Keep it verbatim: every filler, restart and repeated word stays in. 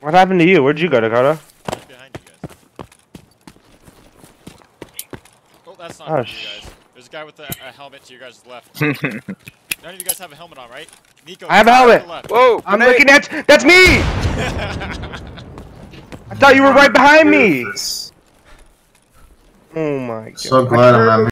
What happened to you? Where'd you go, Dakota? Right behind you guys. Oh, that's not Oh, you guys. There's a guy with a, a helmet to your guys' left. None of you guys have a helmet on, right? Nico, I have a helmet. Left. Whoa! I'm grenade. looking at. That's me. I thought you were right behind me. Oh my god. So glad I'm not.